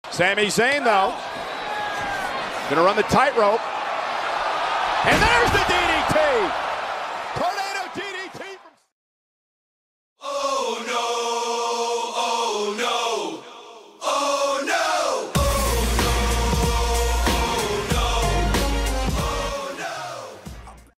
Sami Zayn, though, gonna run the tightrope. And there's the DDT!